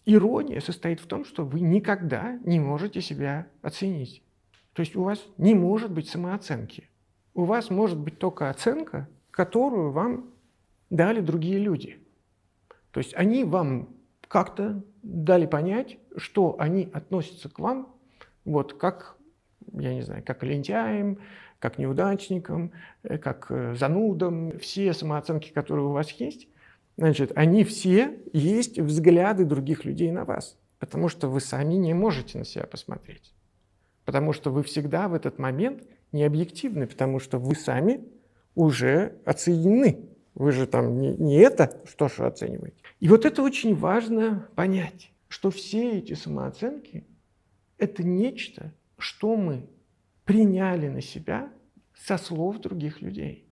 Ирония состоит в том, что вы никогда не можете себя оценить. То есть у вас не может быть самооценки. У вас может быть только оценка, которую вам дали другие люди. То есть они вам как-то дали понять, что они относятся к вам вот как, я не знаю, как к лентяям, как неудачникам, как занудам. Все самооценки, которые у вас есть, значит, они все есть взгляды других людей на вас, потому что вы сами не можете на себя посмотреть. Потому что вы всегда в этот момент не объективны, потому что вы сами уже оценены. Вы же там не это, что же оцениваете. И вот это очень важно понять, что все эти самооценки – это нечто, что мы приняли на себя со слов других людей.